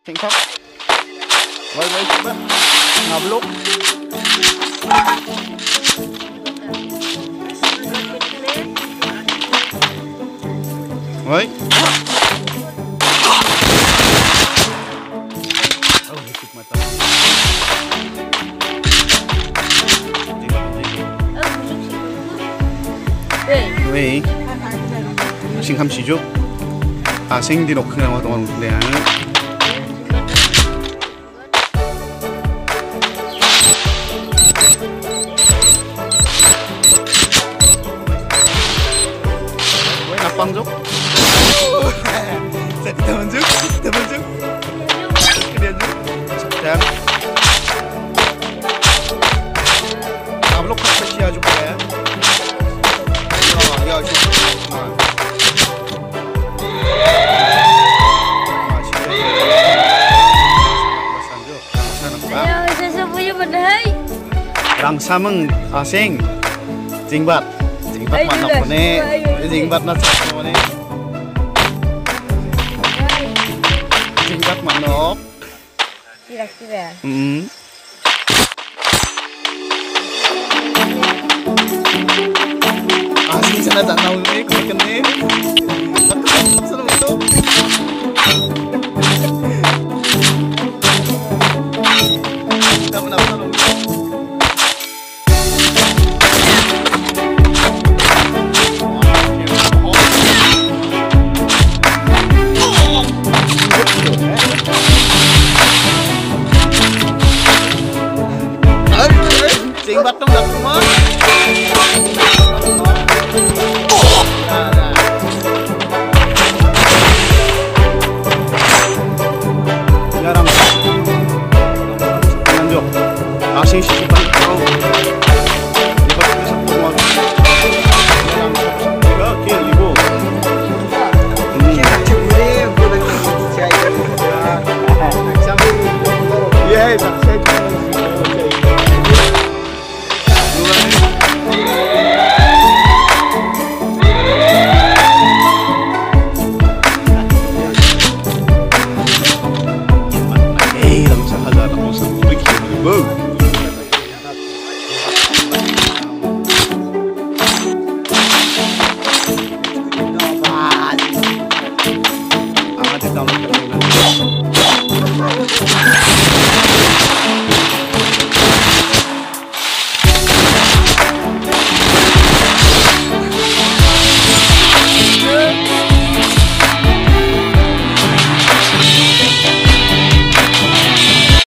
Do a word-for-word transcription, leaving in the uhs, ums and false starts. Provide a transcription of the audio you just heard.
Thịnh khóc. Quay quay chụp bắt. Ngọc lúc. Vậy. Oh, chụp mata. Vậy. Sing ham sijuk. Ah, sing di nok kena waktu orang dia. Panjuk, saya tidak panjuk, tidak panjuk, dia juk, saya, ablok kasih aja juga ya, oh ya juk, Ayo, saya punya bedai. Rangsa meng asing, jingbat. Jingbat mana pun ni, jingbat nak sama ni. Jingbat mana? Kira-kira. Hmm. Asing sana tak tahu ni, kau kena. Aku tak tahu itu. Tak pernah tahu. Jingbat dong dah semua. Jarang. Lanjut. Asing sih.